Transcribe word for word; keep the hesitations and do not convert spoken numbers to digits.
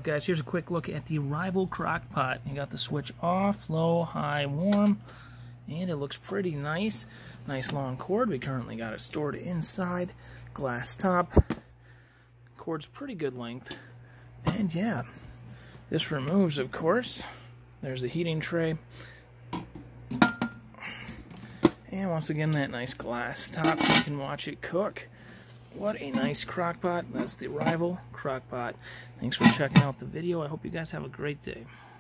guys? Here's a quick look at the Rival Crockpot. You got the switch off, low, high, warm, and it looks pretty nice. Nice long cord. We currently got it stored inside. Glass top. Cord's pretty good length. And yeah, this removes, of course. There's the heating tray. And once again, that nice glass top so you can watch it cook. What a nice crock pot. That's the Rival Crockpot. Thanks for checking out the video. I hope you guys have a great day.